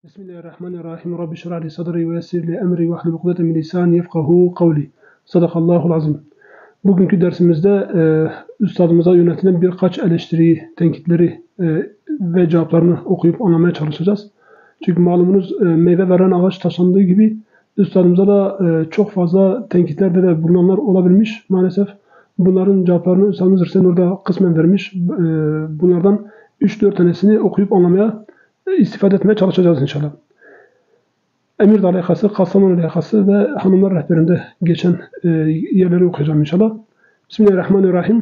Bismillahirrahmanirrahim. Rabbi şrah li sadri ve yessir li emri ve hlul ukdeten min lisani yefkahu kavli. Sadakallahul azim. Bugünkü dersimizde üstadımıza yönetilen birkaç eleştiriyi, tenkitleri ve cevaplarını okuyup anlamaya çalışacağız. Çünkü malumunuz meyve veren ağaç taşlandığı gibi üstadımıza da çok fazla tenkitlerde de bulunanlar olabilmiş. Maalesef bunların cevaplarını üstadımız Hüseyin orada kısmen vermiş. Bunlardan 3-4 tanesini okuyup anlamaya istifade etmeye çalışacağız inşallah. Emirdağ lehası, Kastamonu lehası ve Hanımlar rehberinde geçen yerleri okuyacağım inşallah. Bismillahirrahmanirrahim.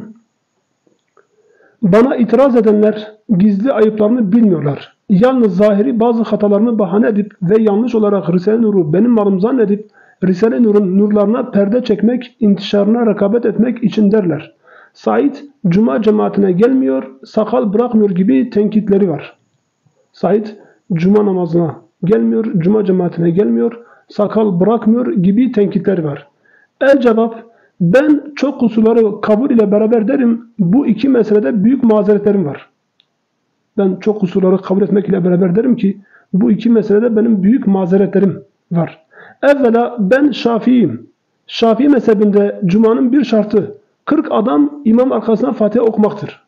Bana itiraz edenler gizli ayıplarını bilmiyorlar. Yalnız zahiri bazı hatalarını bahane edip ve yanlış olarak Risale-i Nur'u benim malım zannedip Risale-i Nur'un nurlarına perde çekmek, intişarına rekabet etmek için derler. Said, Cuma cemaatine gelmiyor, sakal bırakmıyor gibi tenkitleri var. Said, Cuma namazına gelmiyor, Cuma cemaatine gelmiyor, sakal bırakmıyor gibi tenkitleri var. El cevap, ben çok kusurları kabul ile beraber derim, bu iki meselede büyük mazeretlerim var. Ben çok kusurları kabul etmek ile beraber derim ki, bu iki meselede benim büyük mazeretlerim var. Evvela ben Şafii'yim. Şafii mezhebinde Cuma'nın bir şartı, 40 adam imam arkasına Fatiha okumaktır.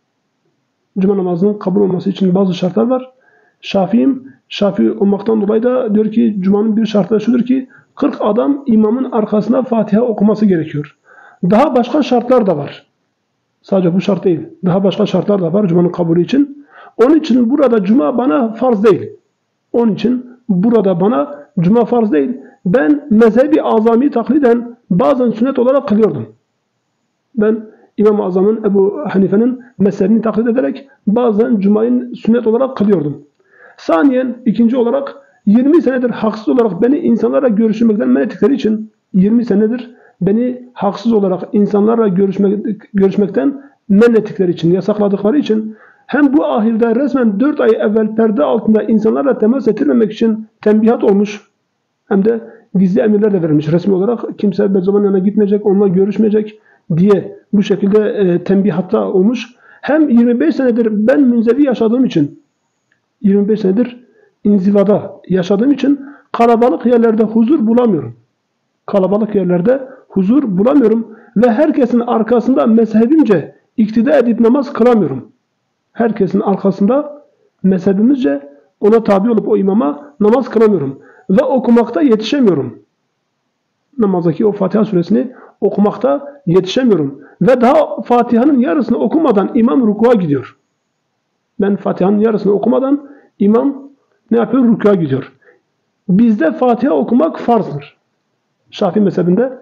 Cuma namazının kabul olması için bazı şartlar var. Şafii'yim. Şafii olmaktan dolayı da diyor ki Cuma'nın bir şartı da şudur ki 40 adam imamın arkasına Fatiha okuması gerekiyor. Daha başka şartlar da var. Sadece bu şart değil. Daha başka şartlar da var Cuma'nın kabulü için. Onun için burada Cuma bana farz değil. Onun için burada bana Cuma farz değil. Ben mezhebi azami takliden bazen sünnet olarak kılıyordum. Ben İmam-ı Azam'ın Ebu Hanife'nin mezhebini taklit ederek bazen Cuma'yı sünnet olarak kılıyordum. Saniyen, ikinci olarak 20 senedir haksız olarak beni insanlarla görüşmekten men ettikleri için 20 senedir beni haksız olarak insanlarla görüşmekten men ettikleri için, yasakladıkları için hem bu ahirde resmen 4 ay evvel perde altında insanlarla temas ettirmemek için tembihat olmuş hem de gizli emirler de verilmiş resmi olarak. Kimse Bedzoban'ın yanına gitmeyecek, onunla görüşmeyecek diye bu şekilde tembihatta olmuş. Hem 25 senedir ben münzevi yaşadığım için 25 senedir inzivada yaşadığım için kalabalık yerlerde huzur bulamıyorum. Kalabalık yerlerde huzur bulamıyorum ve herkesin arkasında mezhebimce iktida edip namaz kılamıyorum. Herkesin arkasında mezhebimizce ona tabi olup o imama namaz kılamıyorum ve okumakta yetişemiyorum. Namazdaki o Fatiha suresini okumakta yetişemiyorum ve daha Fatiha'nın yarısını okumadan imam rukuğa gidiyor. Ben Fatiha'nın yarısını okumadan imam ne yapıyor? Rükûa gidiyor. Bizde Fatiha okumak farzdır. Şafii mezhebinde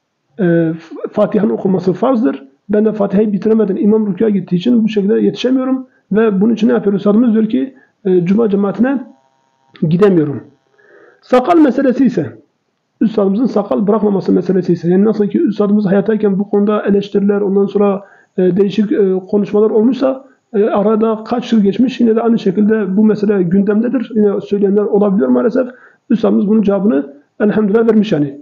Fatiha'nın okunması farzdır. Ben de Fatiha'yı bitiremeden imam rükûa gittiği için bu şekilde yetişemiyorum. Ve bunun için ne yapıyor? Üstadımız diyor ki Cuma cemaatine gidemiyorum. Sakal meselesi ise Üstadımızın sakal bırakmaması meselesi ise yani nasıl ki Üstadımız hayattayken bu konuda eleştiriler ondan sonra değişik konuşmalar olmuşsa arada kaç yıl geçmiş yine de aynı şekilde bu mesele gündemdedir. Yine söyleyenler olabiliyor maalesef. Üstadımız bunun cevabını elhamdülillah vermiş yani.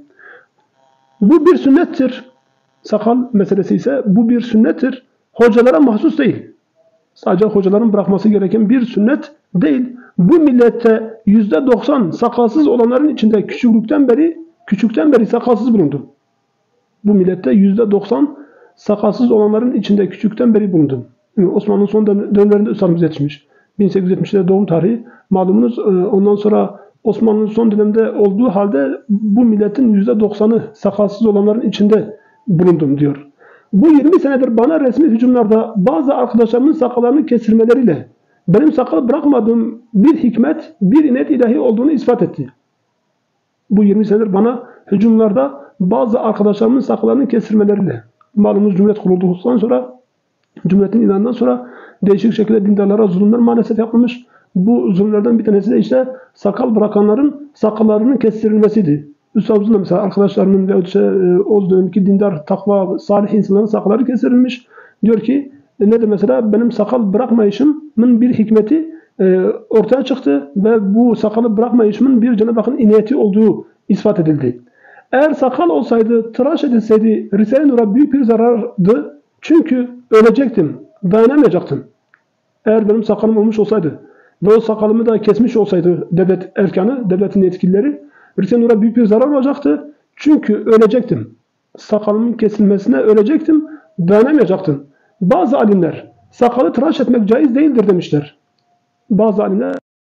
Bu bir sünnettir. Sakal meselesi ise bu bir sünnettir. Hocalara mahsus değil. Sadece hocaların bırakması gereken bir sünnet değil. Bu millette %90 sakalsız olanların içinde küçükten beri sakalsız bulundum. Bu millette %90 sakalsız olanların içinde küçükten beri bulundum. Osmanlı'nın son dönemlerinde Üstadımız yetişmiş. 1870'de doğum tarihi. Malumunuz ondan sonra Osmanlı'nın son dönemde olduğu halde bu milletin %90'ı sakalsız olanların içinde bulundum diyor. Bu 20 senedir bana resmi hücumlarda bazı arkadaşlarımın sakallarını kesirmeleriyle benim sakal bırakmadığım bir hikmet, bir inet ilahi olduğunu ispat etti. Bu 20 senedir bana hücumlarda bazı arkadaşlarımın sakallarını kesirmeleriyle malumunuz Cumhuriyet kurulduktan sonra Cumhuriyet'in ilanından sonra değişik şekilde dindarlara zulümler maalesef yapılmış. Bu zulümlerden bir tanesi de işte sakal bırakanların sakallarının kestirilmesiydi. Üstadımızın da mesela arkadaşlarının ve o dönemki dindar, takva, salih insanların sakalları kestirilmiş. Diyor ki nedir mesela benim sakal bırakmayışımın bir hikmeti ortaya çıktı ve bu sakalı bırakmayışımın bir Cenab-ı Hakk'ın inayeti olduğu ispat edildi. Eğer sakal olsaydı, tıraş edilseydi Risale-i Nur'a büyük bir zarardı. Çünkü ölecektim, dayanamayacaktım. Eğer benim sakalım olmuş olsaydı ve o sakalımı da kesmiş olsaydı devlet erkanı, devletin yetkilileri, Risale-i Nur'a büyük bir zarar olacaktı. Çünkü ölecektim. Sakalımın kesilmesine ölecektim, dayanamayacaktım. Bazı alimler sakalı tıraş etmek caiz değildir demişler. Bazı alimler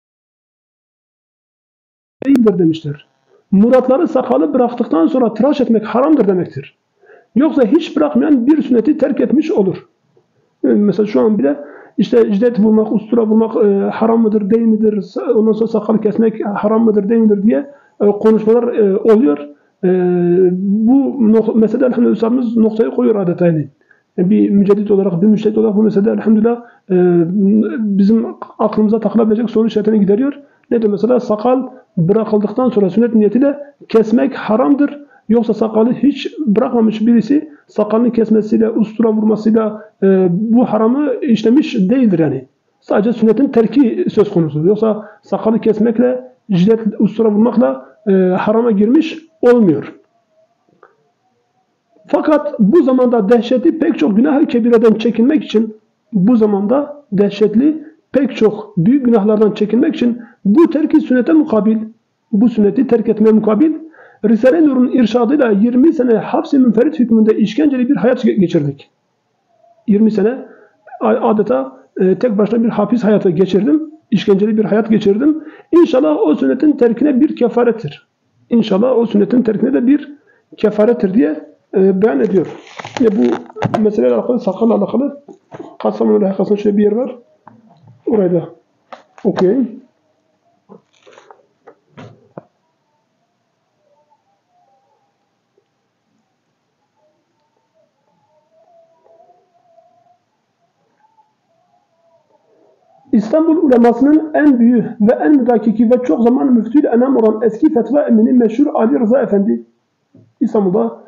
değildir demişler. Muratları sakalı bıraktıktan sonra tıraş etmek haramdır demektir. Yoksa hiç bırakmayan bir sünneti terk etmiş olur. Mesela şu an bile işte cidet vurmak, ustura vurmak haram mıdır, değil midir, ondan sonra sakalı kesmek haram mıdır, değil midir diye konuşmalar oluyor. Bu meselede elhamdülillah Üstadımız noktayı koyuyor adeta yani. Bir müceddit olarak, bir müştehit olarak bu meselede elhamdülillah bizim aklımıza takılabilecek soru işaretini gideriyor. Ne diyor mesela? Sakal bırakıldıktan sonra sünnet niyetiyle kesmek haramdır. Yoksa sakalı hiç bırakmamış birisi sakalını kesmesiyle, ustura vurmasıyla bu haramı işlemiş değildir yani. Sadece sünnetin terki söz konusu. Yoksa sakalı kesmekle, jilet, ustura vurmakla harama girmiş olmuyor. Fakat bu zamanda dehşetli pek çok günah-ı kebireden çekinmek için, bu zamanda dehşetli pek çok büyük günahlardan çekinmek için bu terk-i sünnete mukabil, bu sünneti terk etmeye mukabil, Risale-i Nur'un irşadıyla 20 sene hapsi münferit hükmünde işkenceli bir hayat geçirdik. 20 sene adeta tek başına bir hapis hayatı geçirdim. İşkenceli bir hayat geçirdim. İnşallah o sünnetin terkine bir kefarettir. İnşallah o sünnetin terkine de bir kefarettir diye beyan ediyor. Yine bu meseleyle alakalı, sakalla alakalı Kastamonu'nun hakikasında şöyle bir yer var. Orayı da okuyayım. İstanbul ulemasının en büyüğü ve en müdakiki ve çok zaman müftüyle enam olan eski fetva emini meşhur Ali Rıza Efendi, İstanbul'da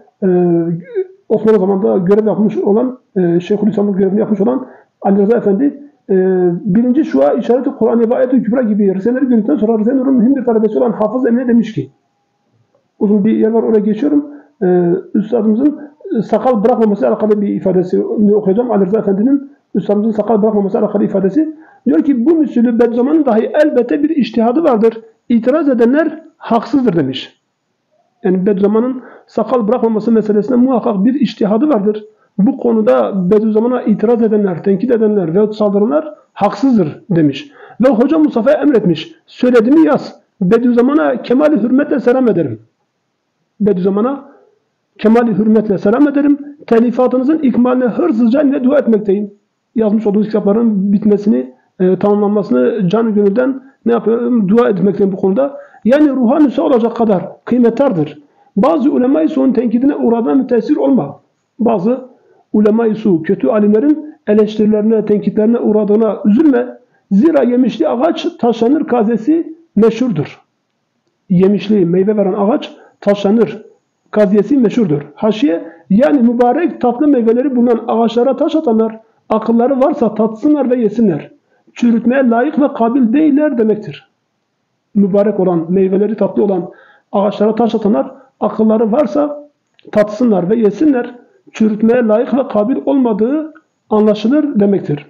Osmanlı zamanında görev yapmış olan, Şeyhülislam'ın görevini yapmış olan Ali Rıza Efendi, birinci şua işareti Kur'an-ı ve Ayet-i Kübra gibi risaleleri gördükten sonra Risale-i Nur'un mühim bir talebesi olan Hafız Emine demiş ki, uzun bir yer var, oraya geçiyorum, Üstadımızın sakal bırakmaması alakalı bir ifadesini okuyacağım. Ali Rıza Efendi'nin Üstadımızın sakal bırakmaması alakalı ifadesi. Diyor ki bu müsülü Bediüzzaman'ın dahi elbette bir içtihadı vardır. İtiraz edenler haksızdır demiş. Yani Bediüzzaman'ın sakal bırakmaması meselesinde muhakkak bir içtihadı vardır. Bu konuda Bediüzzaman'a itiraz edenler, tenkit edenler ve saldıranlar haksızdır demiş. Ve Hoca Mustafa'ya emretmiş. Söylediğimi yaz. Bediüzzaman'a kemali hürmetle selam ederim. Bediüzzaman'a kemali hürmetle selam ederim. Telifatınızın ikmaline hırsızca ile dua etmekteyim. Yazmış olduğunuz kitapların bitmesini, tamamlanmasını canı gönülden ne yapıyorum? Dua etmekteyim bu konuda. Yani ruha nüsa olacak kadar kıymettardır. Bazı ulema-i su'un tenkidine uğradığına müteessir olma. Bazı ulema-i su, kötü alimlerin eleştirilerine, tenkitlerine uğradığına üzülme. Zira yemişli ağaç taşlanır kazesi meşhurdur. Yemişli, meyve veren ağaç taşlanır kaziyesi meşhurdur. Haşiye, yani mübarek tatlı meyveleri bulunan ağaçlara taş atanlar, akılları varsa tatsınlar ve yesinler. Çürütmeye layık ve kabil değiller demektir. Mübarek olan, meyveleri tatlı olan ağaçlara taş atanlar, akılları varsa tatsınlar ve yesinler. Çürütmeye layık ve kabil olmadığı anlaşılır demektir.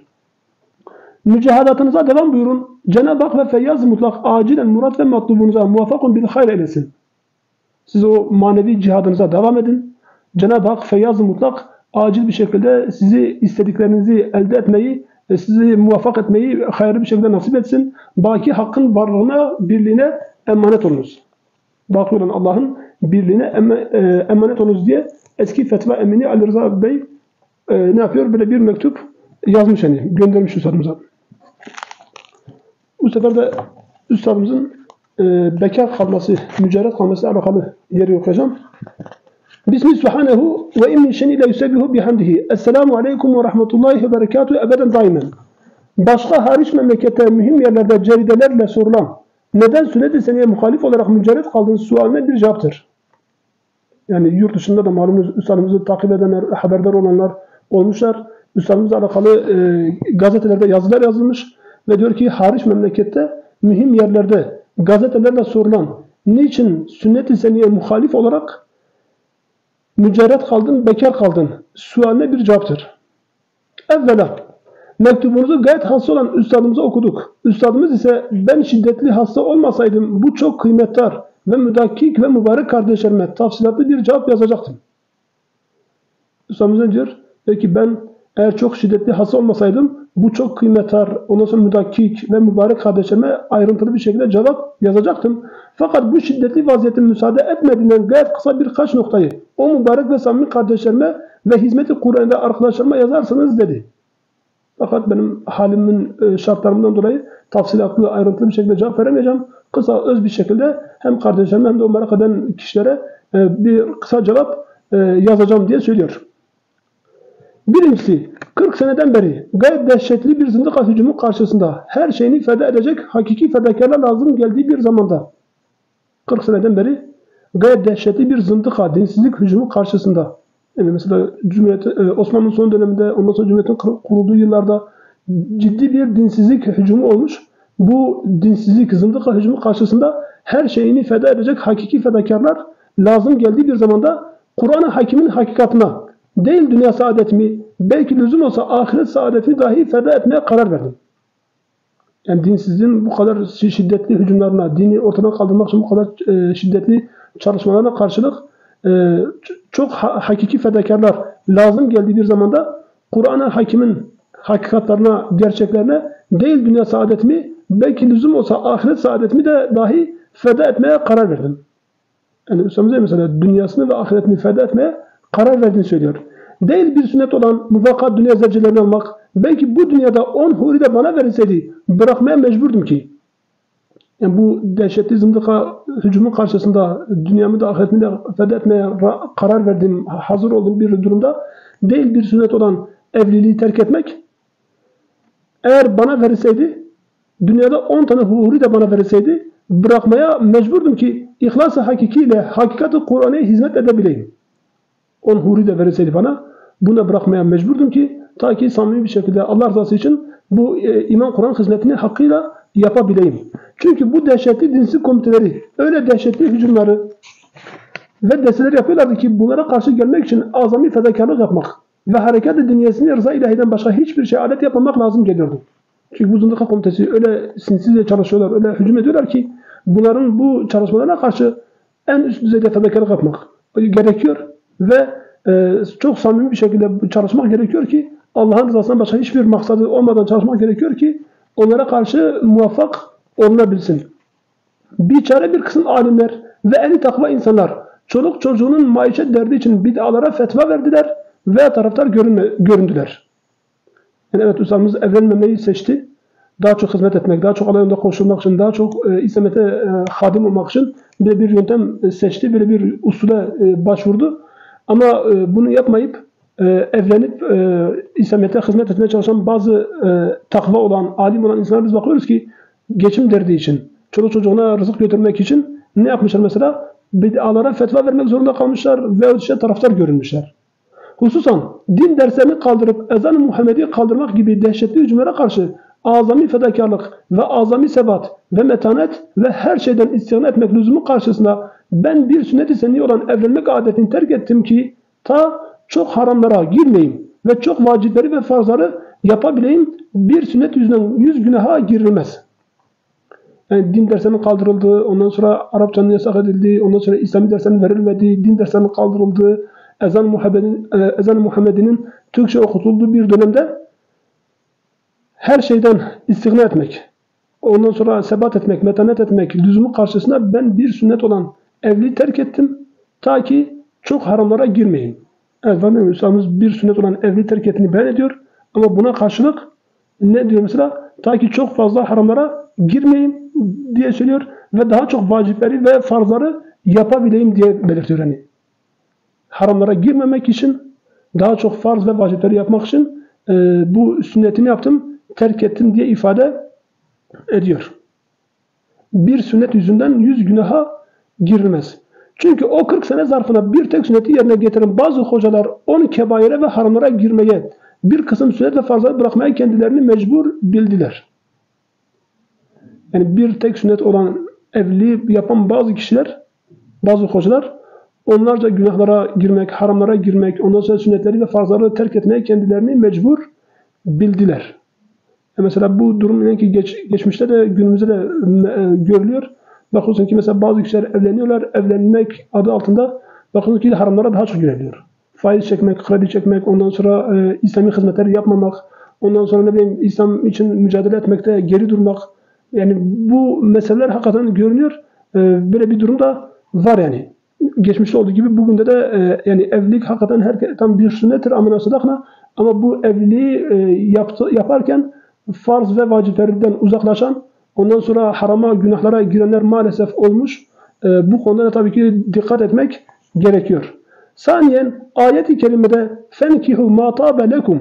Mücahadatınıza devam buyurun. Cenab-ı Hak ve Feyyaz mutlak acilen murat ve matlubunuza muvaffakun bil hayr eylesin. Siz o manevi cihadınıza devam edin. Cenab-ı Hak Feyyaz mutlak acil bir şekilde sizi istediklerinizi elde etmeyi, sizi muvaffak etmeyi hayırlı bir şekilde nasip etsin. Baki hakkın varlığına, birliğine emanet olunuz. Baki olan Allah'ın birliğine emanet olunuz diye eski fetva emini Ali Rıza Bey ne yapıyor? Böyle bir mektup yazmış yani. Göndermiş üstadımıza. Bu sefer de üstadımızın bekar kalması, mücerret kalması alakalı yeri okuyacağım. Bismillah subhanehu ve immin şen ile yusebbihu bihamdihi. Esselamu aleyküm ve rahmetullahi ve berekatuhu ebeden daimen. Başka hariç memlekette mühim yerlerde ceridelerle sorulan neden sünnet-i seniyye muhalif olarak mücerret kaldığınız sualine bir cevaptır. Yani yurt dışında da malumunuz üstadımızı takip edenler, haberdar olanlar olmuşlar. Üstadımızla alakalı gazetelerde yazılar yazılmış ve diyor ki hariç memlekette mühim yerlerde gazetelerle sorulan niçin sünnet-i seniyye muhalif olarak mücerret kaldın, bekar kaldın sualine bir cevaptır. Evvela Mektubunuzu gayet hasta olan üstadımıza okuduk. Üstadımız ise ben şiddetli hasta olmasaydım bu çok kıymetdar ve müdakkik ve mübarek kardeşlerime tafsilatlı bir cevap yazacaktım. Üstadımız ne diyor? Peki ben eğer çok şiddetli hasta olmasaydım bu çok kıymetdar, ondan sonra müdakkik ve mübarek kardeşlerime ayrıntılı bir şekilde cevap yazacaktım. Fakat bu şiddetli vaziyetin müsaade etmediğinden gayet kısa birkaç noktayı o mübarek ve samimi kardeşlerime ve hizmeti Kur'an'da arkadaşlarıma yazarsınız dedi. Fakat benim halimin şartlarımdan dolayı tafsilatlı, ayrıntılı bir şekilde cevap veremeyeceğim. Kısa, öz bir şekilde hem kardeşlerime hem de o merak eden kişilere bir kısa cevap yazacağım diye söylüyor. Birincisi, 40 seneden beri gayet dehşetli bir zındıka hücumu karşısında her şeyini feda edecek hakiki fedakarlar lazım geldiği bir zamanda 40 seneden beri gayet dehşetli bir zındıka, dinsizlik hücumu karşısında yani mesela Osmanlı'nın son döneminde, ondan sonra Cumhuriyet'in kurulduğu yıllarda ciddi bir dinsizlik hücumu olmuş. Bu dinsizlik, zındıka hücumu karşısında her şeyini feda edecek hakiki fedakarlar lazım geldiği bir zamanda Kur'an-ı Hakim'in hakikatine değil dünya saadetimi, belki lüzum olsa ahiret saadetini dahi feda etmeye karar verdim. Yani dinsizliğin bu kadar şiddetli hücumlarına, dini ortadan kaldırmak için bu kadar şiddetli çalışmalarına karşılık çok hakiki fedakarlar lazım geldiği bir zamanda Kur'an-ı Hakim'in hakikatlarına, gerçeklerine değil dünya saadetimi, belki lüzum olsa ahiret saadetimi de dahi feda etmeye karar verdim. Yani Üstadımız mesela dünyasını ve ahiretini feda etmeye karar verdiğini söylüyor. Değil bir sünnet olan muvakkat dünya zevcelerini almak, belki bu dünyada 10 huri de bana verilseydi bırakmaya mecburdum ki. Yani bu dehşetli zındıka hücumun karşısında dünyamı da ahiretimi de feda etmeye karar verdiğim, hazır olduğum bir durumda değil bir sünnet olan evliliği terk etmek, eğer bana verilseydi, dünyada 10 tane huri de bana verilseydi bırakmaya mecburdum ki ihlas-ı hakikiyle hakikat-ı Kur'an'a hizmet edebileyim. 10 huri de verilseydi bana, buna bırakmaya mecburdum ki ta ki samimi bir şekilde Allah rızası için bu iman Kur'an hizmetini hakkıyla yapabileyim. Çünkü bu dehşetli dinsiz komiteleri öyle dehşetli hücumları ve desteler yapıyorlardı ki bunlara karşı gelmek için azami fedakarlık yapmak ve harekat-ı dünyasını rıza ilahiden başka hiçbir şey alet yapmamak lazım geliyordu. Çünkü bu zındıka komitesi öyle sinsizce çalışıyorlar, öyle hücum ediyorlar ki bunların bu çalışmalarına karşı en üst düzeyde fedakarlık yapmak gerekiyor ve çok samimi bir şekilde çalışmak gerekiyor ki Allah'ın rızasından başka hiçbir maksadı olmadan çalışmak gerekiyor ki onlara karşı muvaffak olunabilsin. Bir kısım alimler ve ehli takva insanlar çoluk çocuğunun maişet derdi için bid'alara fetva verdiler ve taraftar göründüler. Yani evet Üstadımız evlenmemeyi seçti. Daha çok hizmet etmek, daha çok Allah yolunda koşulmak için, daha çok İslamiyet'e hadim olmak için bir yöntem seçti, böyle bir usule başvurdu. Ama bunu yapmayıp evlenip İslamiyet'e hizmet etmeye çalışan bazı takva olan, alim olan insanlar biz bakıyoruz ki geçim derdi için, çoluk çocuğuna rızık götürmek için ne yapmışlar mesela? Bid'alara fetva vermek zorunda kalmışlar ve işte taraftar görünmüşler. Hususan din derslerini kaldırıp ezan-ı Muhammed'i kaldırmak gibi dehşetli hücumlara karşı azami fedakarlık ve azami sebat ve metanet ve her şeyden isyan etmek lüzumu karşısında ben bir sünnet-i seniyye olan evlenmek adetini terk ettim ki ta çok haramlara girmeyeyim ve çok vacipleri ve farzları yapabileyim, bir sünnet yüzünden 100 günaha girilmez. Yani din derslerinin kaldırıldığı, ondan sonra Arapçanın yasak edildiği, ondan sonra İslami derslerin verilmediği, din derslerinin kaldırıldığı, ezan-ı Muhammed'in Türkçe okutulduğu bir dönemde her şeyden istigna etmek, ondan sonra sebat etmek, metanet etmek lüzumu karşısında ben bir sünnet olan evliliği terk ettim ta ki çok haramlara girmeyeyim. Evet, Üstadımız bir sünnet olan evliliği terk ettiğini beyan ediyor ama buna karşılık ne diyor mesela? Ta ki çok fazla haramlara girmeyeyim diye söylüyor ve daha çok vacipleri ve farzları yapabileyim diye belirtiyor. Yani haramlara girmemek için, daha çok farz ve vacipleri yapmak için bu sünnetini yaptım, terk ettim diye ifade ediyor. Bir sünnet yüzünden 100 günaha girilmez. Çünkü o 40 sene zarfına bir tek sünneti yerine getiren bazı hocalar 10 kebaire ve haramlara girmeye, bir kısım sünnet ve farzları bırakmaya kendilerini mecbur bildiler. Yani bir tek sünnet olan evliliği yapan bazı kişiler, bazı hocalar onlarca günahlara girmek, haramlara girmek, ondan sonra sünnetleri ve farzları terk etmeye kendilerini mecbur bildiler. Mesela bu durum ki geçmişte de günümüzde de görülüyor. Bakıyorsun ki mesela bazı kişiler evleniyorlar. Evlenmek adı altında bakıyorsun ki haramlara daha çok giriliyor. Faiz çekmek, kredi çekmek, ondan sonra İslami hizmetleri yapmamak, ondan sonra ne bileyim İslam için mücadele etmekte geri durmak. Yani bu meseleler hakikaten görünüyor. Böyle bir durum da var yani. Geçmişte olduğu gibi bugün de yani evlilik hakikaten tam bir sünnettir amına sadakna, ama bu evliliği yaparken farz ve vaciplerden uzaklaşan, ondan sonra harama, günahlara girenler maalesef olmuş. Bu konuda da tabii ki dikkat etmek gerekiyor. Saniyen ayet-i kerimede fenkihu ma tabe lekum,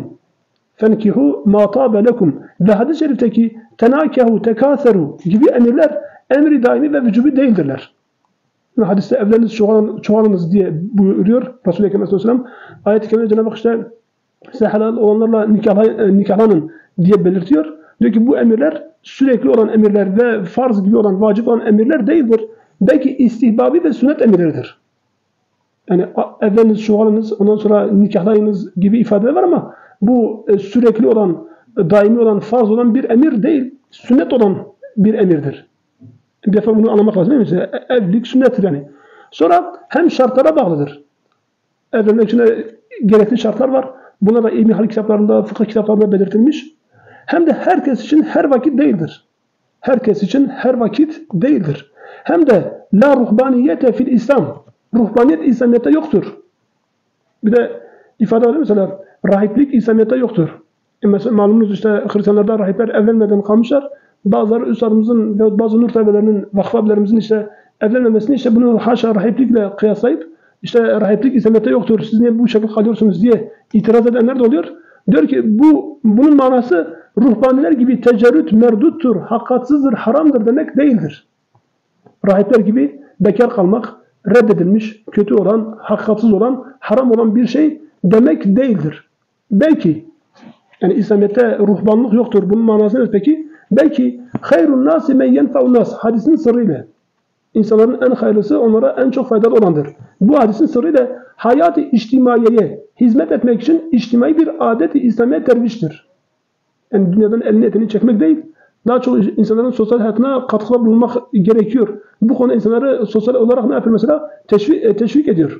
fenkihu ma tabe lekum ve hadis-i şerifteki tenâkehu tekâseru gibi emirler emri daimi ve vücubi değildirler. Hadiste evleniniz, çoğalınız diye buyuruyor Resul-i Ekrem Aleyhisselam. Ayet-i kerimede Cenab-ı Hak işte size helal olanlarla nikahlanın diye belirtiyor. Diyor ki bu emirler sürekli olan emirler ve farz gibi olan, vacip olan emirler değildir. Belki istihbabi ve sünnet emirleridir. Yani evleniniz, çoğalınız, ondan sonra nikahlayınız gibi ifadeler var ama bu sürekli olan, daimi olan, farz olan bir emir değil. Sünnet olan bir emirdir. Bir defa bunu anlamak lazım değil mi? Evlilik sünnettir yani. Sonra hem şartlara bağlıdır. Evlenmek için gerekli şartlar var. Bunlar da ilmi hal kitaplarında, fıkıh kitaplarında belirtilmiş. Hem de herkes için her vakit değildir. Herkes için her vakit değildir. Hem de la ruhbaniyete fil İslam. Ruhbaniyet İslamiyet'te yoktur. Bir de ifade var mesela rahiplik İslamiyet'te yoktur. Mesela malumunuz işte Hristiyanlarda rahipler evlenmeden kalmışlar. Bazıları üstadımızın ve bazı nur talebelerinin, vakıf abilerimizin işte evlenmemesini işte bunu haşa rahiplikle kıyaslayıp işte rahiplik İslamiyet'te yoktur, siz niye bu şekilde kalıyorsunuz diye itiraz edenler de oluyor. Diyor ki bunun manası ruhbaniler gibi tecerrüt merduttur, hakkatsızdır, haramdır demek değildir. Rahipler gibi bekar kalmak reddedilmiş, kötü olan, hakkatsız olan, haram olan bir şey demek değildir. Belki yani İslamiyet'te ruhbanlık yoktur. Bunun manası ne peki? Belki hayrun nasi men yenfa'un nas hadisinin sırrıyla İnsanların en hayırlısı onlara en çok faydalı olandır. Bu hadisin sırrıyla hayat-ı içtimaiyeye hizmet etmek için içtimai bir adet-i İslamiye terviştir. Yani dünyadan elini etini çekmek değil, daha çok insanların sosyal hayatına katkıda bulunmak gerekiyor. Bu konu insanları sosyal olarak ne yapıyor mesela? Teşvik ediyor.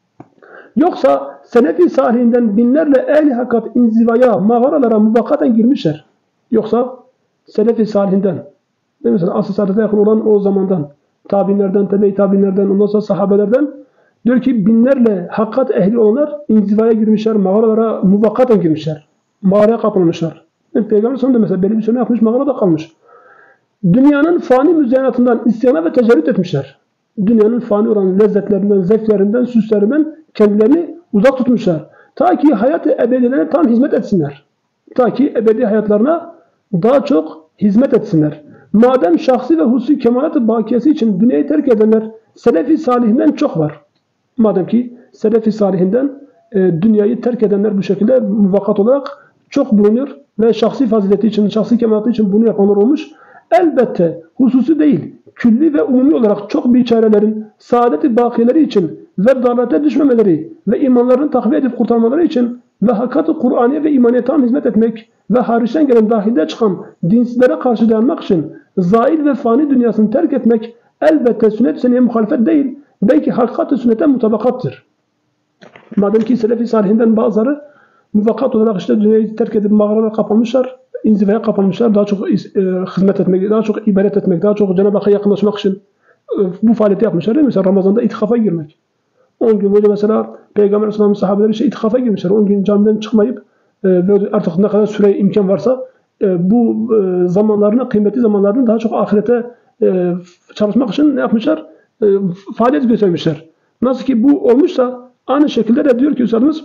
Yoksa Selefi salihinden binlerle ehl-i hakikat inzivaya, mağaralara muvakkaten girmişler. Yoksa Selefi salihinden, mesela asıl saadete yakın olan o zamandan, tabiinlerden, tebe-i tabiinlerden, ondan sonra sahabelerden diyor ki binlerle hakikat ehli olanlar inzivaya girmişler, mağaralara muvakkaten girmişler. Mağaraya kapılmışlar. Yani Peygamber sonunda mesela belli bir süre yapmış, mağarada kalmış. Dünyanın fani müzeyyenatından isyana ve tecerrüt etmişler. Dünyanın fani olan lezzetlerinden, zevklerinden, süslerinden kendilerini uzak tutmuşlar. Ta ki hayat-ı ebedilerine tam hizmet etsinler. Ta ki ebedi hayatlarına daha çok hizmet etsinler. Madem şahsi ve hususi kemalat-ı bakiyesi için dünyayı terk edenler Selefi salihinden çok var. Madem ki Selefi salihinden dünyayı terk edenler bu şekilde muvakkat olarak çok bulunuyor ve şahsi fazileti için, şahsi kemalatı için bunu yapanlar olmuş. Elbette hususi değil, külli ve umumi olarak çok biçarelerin saadet-i bakiyeleri için ve dalalete düşmemeleri ve imanlarını takviye edip kurtarmaları için ve hakikat-ı Kur'aniye ve imaniye tam hizmet etmek ve hariçten gelen dahilde çıkan dinsizlere karşı dayanmak için zail ve fani dünyasını terk etmek elbette sünnet-i seneye muhalefet değil, belki hakikat-ı sünnete mutabakattır. Madem ki Selefi salihinden bazıları muvakkat olarak işte dünyayı terk edip mağaralara kapanmışlar, inzivaya kapanmışlar, daha çok hizmet etmek, daha çok ibadet etmek, daha çok Cenab-ı Hakk'a yakınlaşmak için bu faaliyeti yapmışlar değil mi? Mesela Ramazan'da itikafa girmek. 10 gün boyunca mesela Peygamber Aleyhisselam'ın sahabeleri itikafa girmişler. 10 gün camiden çıkmayıp artık ne kadar süre imkan varsa bu zamanlarını, kıymetli zamanlarını daha çok ahirete çalışmak için ne yapmışlar? Faaliyet göstermişler. Nasıl ki bu olmuşsa aynı şekilde de diyor ki Üstadımız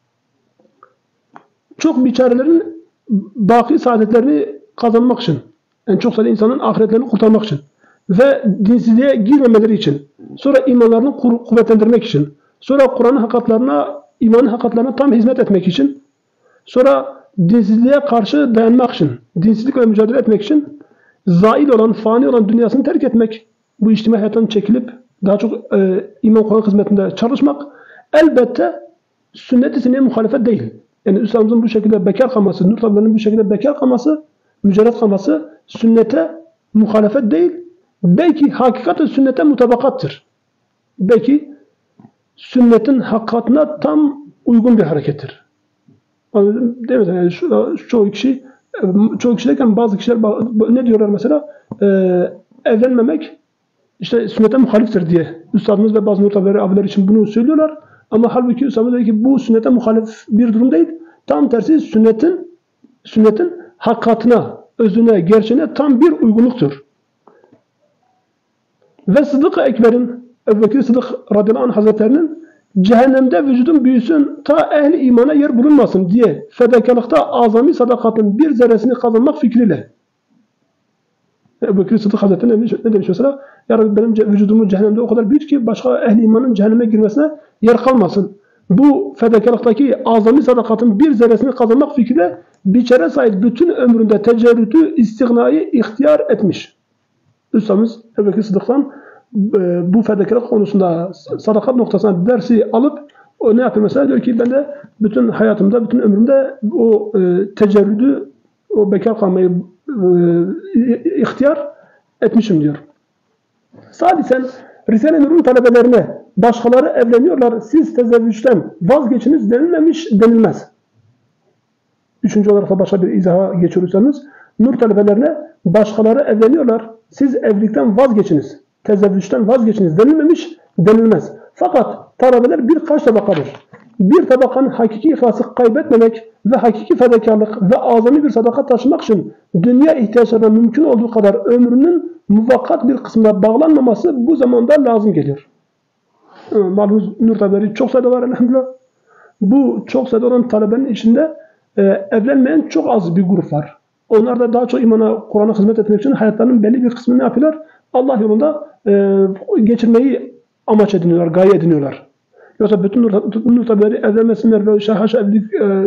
çok biçarelerin baki saadetlerini kazanmak için, yani çok sayıda insanın ahiretlerini kurtarmak için ve dinsizliğe girmemeleri için, sonra imanlarını kuvvetlendirmek için, sonra Kur'an'ın hakikatlarına, imanın hakikatlarına tam hizmet etmek için, sonra dinsizliğe karşı dayanmak için, dinsizlikle mücadele etmek için zail olan, fani olan dünyasını terk etmek, bu içtimai hayattan çekilip daha çok iman Kur'an hizmetinde çalışmak elbette sünnet-i seneye muhalefet değil. Yani Üstadımızın bu şekilde bekar kalması, nur tabilerinin bu şekilde bekar kalması mücerret kalması sünnete muhalefet değil, belki hakikaten sünnete mutabakattır. Belki sünnetin hakikatine tam uygun bir harekettir. Değil mi? Yani çoğu kişi derken bazı kişiler ne diyorlar mesela? Evlenmemek işte sünnete muhaliftir diye. Üstadımız ve bazı murtabeleri abiler için bunu söylüyorlar. Ama halbuki üstadımız diyor ki bu sünnete muhalif bir durum değil. Tam tersi sünnetin hakikatına, özüne, gerçeğine tam bir uygunluktur. Ve Sıddık-ı Ekber'in, Ebu Bekir Sıddık radıyallahu anh hazretlerinin cehennemde vücudun büyüsün ta ehli imana yer bulunmasın diye fedakarlıkta azami sadakatın bir zerresini kazanmak fikriyle. Ebu Bekir Sıddık hazretleri ne demiş mesela? Ya Rabbi benim vücudumun cehennemde o kadar büyük ki başka ehli imanın cehenneme girmesine yer kalmasın. Bu fedakarlıktaki azami sadakatın bir zerresini kazanmak fikriyle biçare Said bütün ömründe tecerrütü, istignayı ihtiyar etmiş. Üstadımız Ebu Bekir Sıddık'tan bu fedakarlık konusunda sadakat noktasına dersi alıp o ne yapıyor mesela? Diyor ki ben de bütün hayatımda, bütün ömrümde o tecerrüdü, o bekar kalmayı ihtiyar etmişim diyor. Sadisen Risale-i Nur'un talebelerine başkaları evleniyorlar, siz tezevvüçten vazgeçiniz denilmez. Üçüncü olarak da başka bir izaha geçiyorsanız, Nur talebelerine başkaları evleniyorlar, siz evlilikten vazgeçiniz, tezevvüçten vazgeçiniz denilmez. Fakat talebeler birkaç tabakadır. Bir tabakanın hakiki ihlası kaybetmemek ve hakiki fedakarlık ve azami bir sadakat taşımak için dünya ihtiyaçlarına mümkün olduğu kadar ömrünün muvakkat bir kısmına bağlanmaması bu zamanda lazım geliyor. Malumuz Nur talebeleri çok sayıda var elhamdülillah. Bu çok sayıda olan talebenin içinde evlenmeyen çok az bir grup var. Onlar da daha çok imana, Kur'an'a hizmet etmek için hayatlarının belli bir kısmını ne yapıyorlar? Allah yolunda geçirmeyi amaç ediniyorlar, gaye ediniyorlar. Yoksa bütün Nur talebeleri evlenmesinler ve haşa evlilik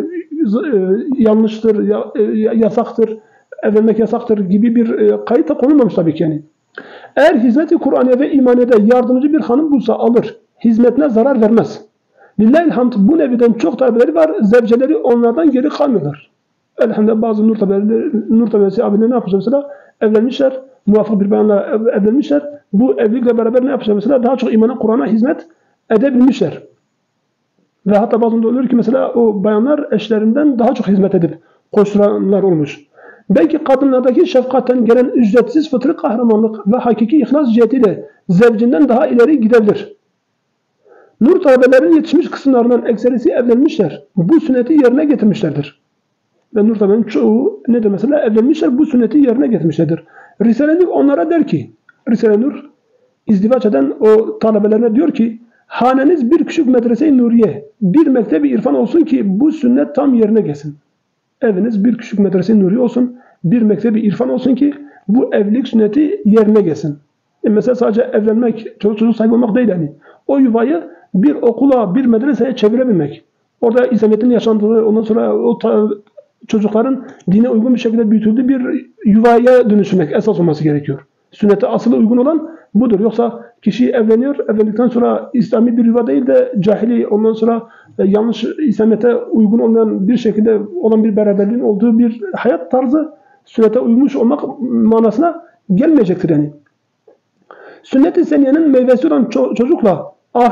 yanlıştır, yasaktır, evlenmek yasaktır gibi bir kayıt da konulmamış tabii ki yani. Eğer hizmeti Kur'an'ya ve imaniyede yardımcı bir hanım bulsa alır, hizmetine zarar vermez. Lillahilhamd bu neviden çok talebeleri var, zevceleri onlardan geri kalmıyorlar. Elhamdülillah bazı Nur talebesi abiler ne yapacak mesela? Evlenmişler, muvafık bir bayanla evlenmişler. Bu evlilikle beraber ne yapacak mesela? Daha çok imana, Kur'an'a hizmet edebilmişler. Ve hatta bazen oluyor ki mesela o bayanlar eşlerinden daha çok hizmet edip koşturanlar olmuş. Belki kadınlardaki şefkatten gelen ücretsiz fıtri kahramanlık ve hakiki ihlas cihetiyle zevcinden daha ileri gidebilir. Nur talebelerinin yetişmiş kısımlarından ekserisi evlenmişler. Bu sünneti yerine getirmişlerdir. Ve Nur talebelerinin çoğu nedir mesela? Evlenmişler, bu sünneti yerine getirmişlerdir. Risale-i Nur onlara der ki, Risale-i Nur izdivaç eden o talebelerine diyor ki, haneniz bir küçük medrese-i nuriye, bir mektebi irfan olsun ki bu sünnet tam yerine gelsin. Eviniz bir küçük medrese-i nuriye olsun, bir mektebi irfan olsun ki bu evlilik sünneti yerine gelsin. Mesela sadece evlenmek, çocuk sahibi olmak değil yani. O yuvayı bir okula, bir medreseye çevirebilmek. Orada İslamiyet'in yaşandığı, ondan sonra o çocukların dine uygun bir şekilde büyütüldüğü bir yuvaya dönüşmek esas olması gerekiyor. Sünnete asılı uygun olan budur. Yoksa kişi evleniyor, evlendikten sonra İslami bir yuva değil de cahili, ondan sonra yanlış İslamiyet'e uygun olmayan bir şekilde olan bir beraberliğin olduğu bir hayat tarzı sünnete uymuş olmak manasına gelmeyecektir yani. Sünnet-i seniyenin meyvesi olan çocukla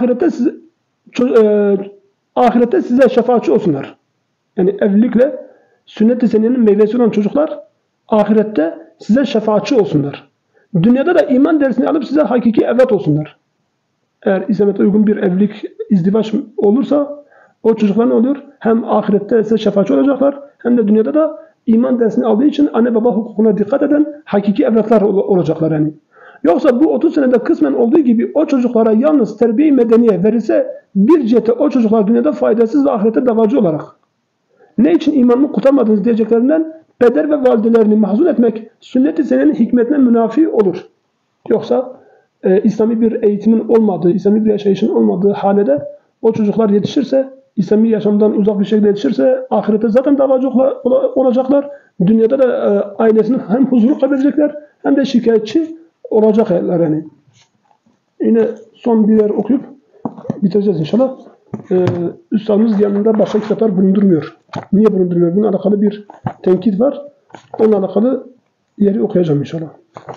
ahirette size şefaatçi olsunlar. Yani evlilikle sünnet-i seniyenin meyvesi olan çocuklar ahirette size şefaatçi olsunlar. Dünyada da iman dersini alıp size hakiki evlat olsunlar. Eğer İslamiyet'e uygun bir evlilik, izdivaç olursa o çocuklar ne oluyor? Hem ahirette size şefaatçi olacaklar hem de dünyada da iman dersini aldığı için anne baba hukukuna dikkat eden hakiki evlatlar olacaklar yani. Yoksa bu 30 senede kısmen olduğu gibi o çocuklara yalnız terbiye-i medeniye verilse bir cihete o çocuklar dünyada faydasız ve ahirette davacı olarak ne için imanını kurtarmadınız diyeceklerinden peder ve validelerini mahzun etmek sünnet-i senenin hikmetine münafi olur. Yoksa İslami bir eğitimin olmadığı, İslami bir yaşayışın olmadığı hanede o çocuklar yetişirse, İslami yaşamdan uzak bir şekilde yetişirse ahirete zaten davacı olacaklar. Dünyada da ailesinin hem huzuru kaybedecekler hem de şikayetçi olacaklar yani. Yine son bir yer okuyup bitireceğiz inşallah. Üstadımız yanında başka kitaplar bulundurmuyor. Niye bulundurmuyor? Bununla alakalı bir tenkit var. Onunla alakalı yeri okuyacağım inşallah.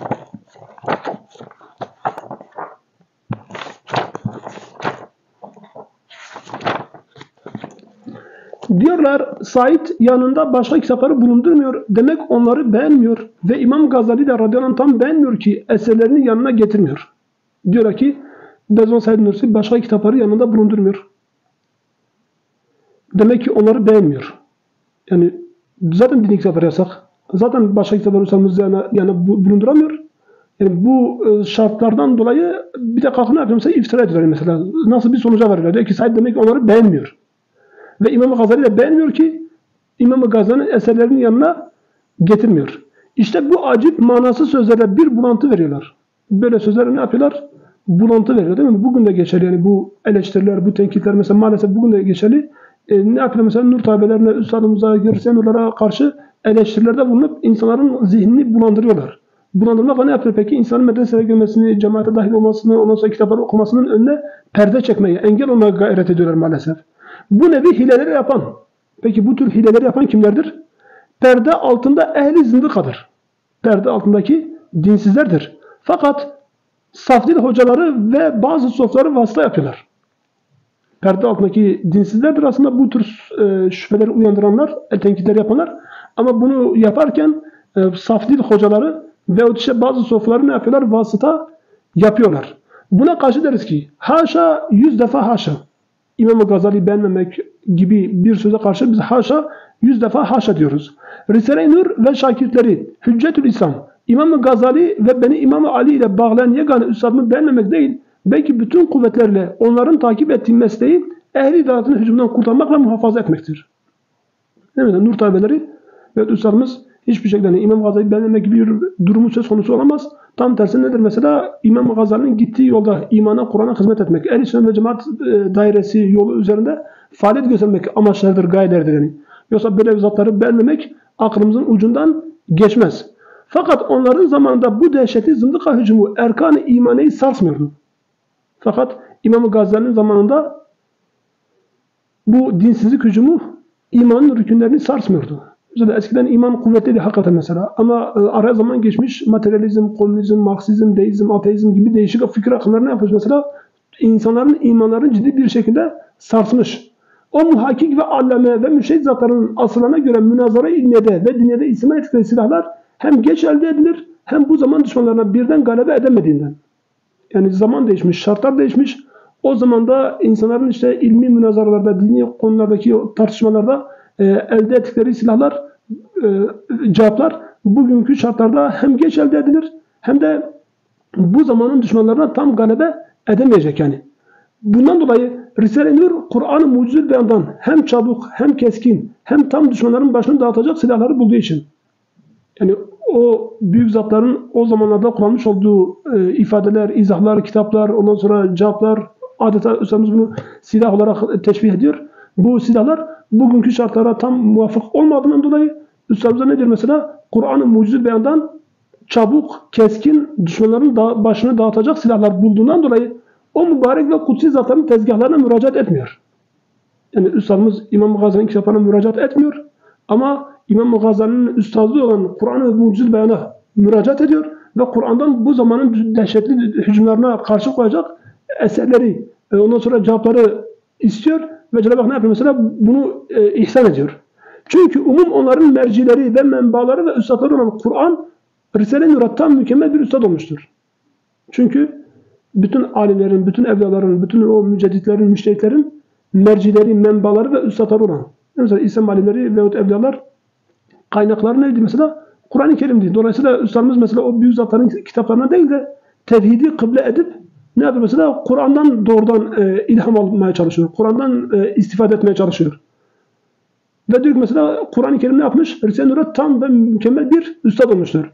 Diyorlar Said yanında başka kitapları bulundurmuyor. Demek onları beğenmiyor. Ve İmam Gazali de radıyallahu anh tam beğenmiyor ki eserlerini yanına getirmiyor. Diyorlar ki Bezvan Said Nursi başka kitapları yanında bulundurmuyor. Demek ki onları beğenmiyor. Yani zaten dini kitapları yasak. Zaten başka kitapları üstadımız yani bulunduramıyor. Yani bu şartlardan dolayı bir de kalkıp ne yapıyor? Mesela iftira ediyorlar mesela. Nasıl bir sonuca varıyorlar? Diyor ki Said demek ki onları beğenmiyor. Ve İmam Gazali de beğenmiyor ki İmam Gazali'nin eserlerinin yanına getirmiyor. İşte bu acip manasız sözlere bir bulantı veriyorlar. Böyle sözlere ne yapıyorlar? Bulantı veriyor değil mi? Bugün de geçerli yani bu eleştiriler, bu tenkitler mesela maalesef bugün de geçerli. Ne yapıyor mesela Nur tabelerine, üstadımıza, Hristiyanlara karşı eleştirilerde bulunup insanların zihnini bulandırıyorlar. Bulandırmakla ne yapıyor peki? İnsanın medreseye girmesini, cemaate dahil olmasını, ondan sonra kitapları okumasının önüne perde çekmeye, engel olmaya gayret ediyorlar maalesef. Bu nevi hileleri yapan, peki bu tür hileleri yapan kimlerdir? Perde altında ehli zındıkadır. Perde altındaki dinsizlerdir. Fakat saf dil hocaları ve bazı sofları vasıta yapıyorlar. Perde altındaki dinsizlerdir aslında bu tür şüpheleri uyandıranlar, tenkitler yapanlar. Ama bunu yaparken saf dil hocaları ve işte bazı sofları ne yapıyorlar? Vasıta yapıyorlar. Buna karşı deriz ki haşa 100 defa haşa. İmam-ı Gazali beğenmemek gibi bir söze karşı biz haşa 100 defa haşa diyoruz. Risale-i Nur ve şakirtleri Hüccetül İslam İmam-ı Gazali ve beni İmam-ı Ali ile bağlayan yegane üstadımı beğenmemek değil, belki bütün kuvvetlerle onların takip ettiği mesleği ehli idaratının hücumundan kurtarmak ve muhafaza etmektir. Değil mi? Nur tabeleri ve üstadımız hiçbir şekilde İmam Gazali'yi beğenmemek gibi bir durumu söz konusu olamaz. Tam tersi nedir mesela? İmam Gazali'nin gittiği yolda imana, Kur'an'a hizmet etmek, ehl-i sünnet ve cemaat dairesi yolu üzerinde faaliyet göstermek amaçlardır, gayelerdir yani. Yoksa böyle zatları beğenmemek aklımızın ucundan geçmez. Fakat onların zamanında bu dehşetli zındıka hücumu erkan-ı imaneyi sarsmıyordu. Fakat İmam Gazali'nin zamanında bu dinsizlik hücumu imanın rükünlerini sarsmıyordu. Mesela eskiden iman kuvvetliydi hakikaten mesela. Ama araya zaman geçmiş materyalizm, komünizm, marksizm, deizm, ateizm gibi değişik fikir akımları ne yapmış mesela? İnsanların imanlarını ciddi bir şekilde sarsmış. O muhakkik ve allame ve müşehit zatların asıllarına göre münazara ilmiyede ve dünyada istimel ettikleri silahlar hem geç elde edilir hem bu zaman düşmanlarına birden galebe edemediğinden. Yani zaman değişmiş, şartlar değişmiş. O zaman da insanların işte ilmi münazaralarda, dini konulardaki tartışmalarda elde ettikleri silahlar, cevaplar bugünkü şartlarda hem geç elde edilir hem de bu zamanın düşmanlarına tam galebe edemeyecek yani. Bundan dolayı Risale-i Nur, Kur'an-ı Mucizül Beyan'dan hem çabuk hem keskin hem tam düşmanların başını dağıtacak silahları bulduğu için. Yani o büyük zatların o zamanlarda kullanmış olduğu ifadeler, izahlar, kitaplar, ondan sonra cevaplar, adeta üstadımız bunu silah olarak teşbih ediyor. Bu silahlar bugünkü şartlara tam muvafık olmadığından dolayı üstadımıza ne diyor mesela? Kur'an-ı Mucizül Beyan'dan çabuk, keskin, düşmanların başını dağıtacak silahlar bulduğundan dolayı o mübarek ve kutsi zatların tezgahlarına müracaat etmiyor. Yani üstadımız İmam Gazali'nin kitaplarına müracaat etmiyor. Ama İmam Gazali'nin üstazı olan Kur'an-ı Mucizül Beyan'a müracaat ediyor ve Kur'an'dan bu zamanın dehşetli hücumlarına karşı koyacak eserleri, ondan sonra cevapları istiyor ve Cenab-ı Hak ne yapıyor mesela? Bunu ihsan ediyor. Çünkü umum onların mercileri ve menbaları ve üstadları olan Kur'an, Risale-i Nur'a tam mükemmel bir üstad olmuştur. Çünkü bütün alimlerin, bütün evliyaların, bütün o mücedditlerin, müştehitlerin mercileri, menbaları ve üstadları olan. Mesela İslam alimleri veyahut evliyalar kaynakları neydi mesela? Kur'an-ı Kerim'di. Dolayısıyla üstadımız mesela o büyük zatların kitaplarına değil de tevhidi kıble edip ne yapıyor mesela? Kur'an'dan doğrudan ilham almaya çalışıyor. Kur'an'dan istifade etmeye çalışıyor. Ve diyor ki mesela Kur'an-ı Kerim ne yapmış? Risale-i Nur'a tam ve mükemmel bir üstad olmuştur.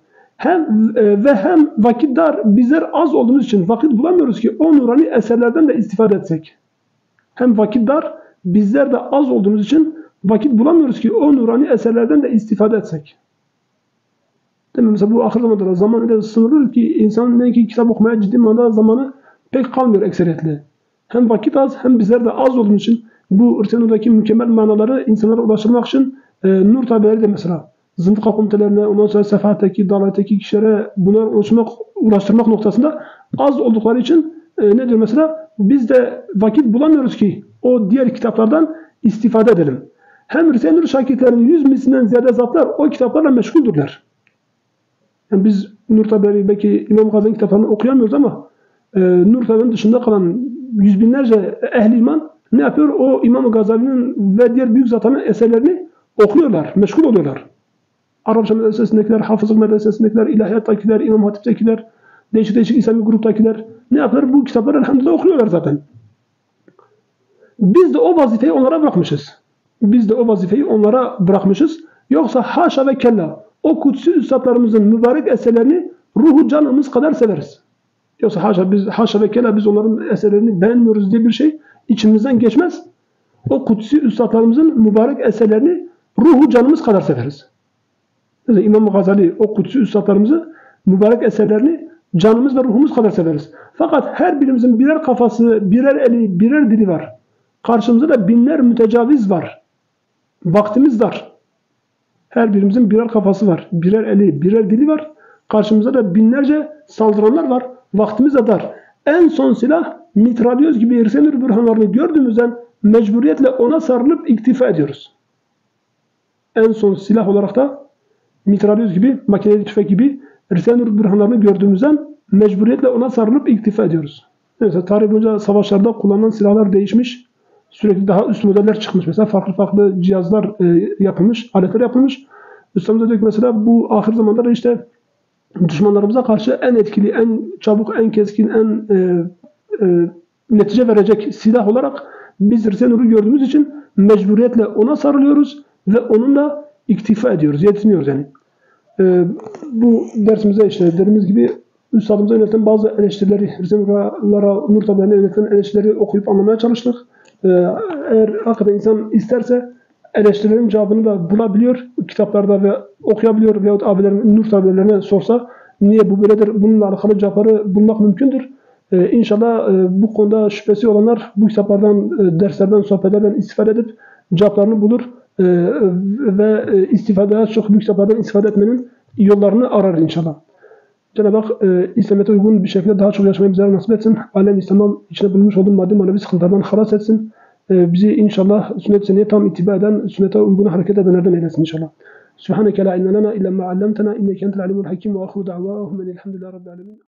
Hem vakit dar, bizler az olduğumuz için vakit bulamıyoruz ki o nurani eserlerden de istifade etsek. Hem vakit dar, bizler de az olduğumuz için vakit bulamıyoruz ki o nurani eserlerden de istifade etsek. Değil mi? Mesela bu ahir zamanda zaman öyle sınırlı ki insanın ne ki kitap okumaya ciddi manada zamanı pek kalmıyor ekseriyetle. Hem vakit az hem bizler de az olduğumuz için bu Risale-i Nur'daki mükemmel manaları insanlara ulaştırmak için nur tabeleri de mesela zındıka komitelerine, ondan sonra sefaatteki, dalatteki kişilere bunları ulaştırmak noktasında az oldukları için ne diyor mesela? Biz de vakit bulamıyoruz ki o diğer kitaplardan istifade edelim. Hem Risale-i Nur şakirtlerinin 100 mislinden ziyade zatlar o kitaplarla meşguldürler. Yani biz Nur Taberi belki İmam Gazali kitaplarını okuyamıyoruz ama Nur Taberi'nin dışında kalan yüz binlerce ehli iman ne yapıyor? O İmam Gazali'nin ve diğer büyük zatların eserlerini okuyorlar, meşgul oluyorlar. Arapça medresesindekiler, hafızlık medresesindekiler, ilahiyattakiler, İmam Hatip'tekiler, değişik İslami gruptakiler ne yapıyorlar? Bu kitapları elhamdülillah okuyorlar zaten. Biz de o vazifeyi onlara bırakmışız. Yoksa haşa ve kella o kutsi üstadlarımızın mübarek eserlerini ruhu canımız kadar severiz. Yoksa haşa ve kella biz onların eserlerini beğenmiyoruz diye bir şey içimizden geçmez. O kutsi üstadlarımızın mübarek eserlerini ruhu canımız kadar severiz. Mesela İmam Gazali o kutsi üstadlarımızı mübarek eserlerini canımız ve ruhumuz kadar severiz. Fakat her birimizin birer kafası, birer eli, birer dili var. Karşımızda da binler mütecaviz var. Vaktimiz dar. Her birimizin birer kafası var, birer eli, birer dili var. Karşımızda da binlerce saldıranlar var. Vaktimiz de dar. En son silah mitralyöz gibi Risale-i Nur bürhanlarını gördüğümüzden mecburiyetle ona sarılıp iktifa ediyoruz. En son silah olarak da mitralyöz gibi, makineli tüfek gibi Risale-i Nur bürhanlarını gördüğümüzden mecburiyetle ona sarılıp iktifa ediyoruz. Mesela tarih boyunca savaşlarda kullanılan silahlar değişmiş. Sürekli daha üst modeller çıkmış. Mesela farklı cihazlar yapılmış, aletler yapılmış. Üstadımız diyor ki mesela bu ahir zamanlarda işte düşmanlarımıza karşı en etkili, en çabuk, en keskin, en netice verecek silah olarak biz Risale-i Nur'u gördüğümüz için mecburiyetle ona sarılıyoruz ve onunla iktifa ediyoruz, yetiniyoruz yani. Bu dersimize işte dediğimiz gibi üstadımıza yönelten bazı eleştirileri, Risale-i Nur'a, Nur Taberi'ne yönelten eleştirileri okuyup anlamaya çalıştık. Eğer hakikaten insan isterse eleştirilerin cevabını da bulabiliyor kitaplarda ve okuyabiliyor veyahut abilerin Nur tabirlerine sorsa niye bu böyledir, bununla alakalı cevapları bulmak mümkündür. İnşallah bu konuda şüphesi olanlar bu kitaplardan, derslerden, sohbetlerden istifade edip cevaplarını bulur ve istifade çok bu kitaplardan istifade etmenin yollarını arar inşallah. Cenab-ı Hak İslamiyet'e uygun bir şekilde daha çok yaşamayı bizlere nasip etsin. Alem İslam'ın içinde bulunmuş olduğu maddi manevi sıkıntılardan halas etsin. Bizi inşallah sünnet-i seniyye tam ittiba eden, sünnete uygun hareket edenlerden eylesin inşallah. Subhaneke la ilme lena illa ma allamtena inneke entel alimul hakim ve ahiru da'vahum elhamdülillahi rabbil alemin.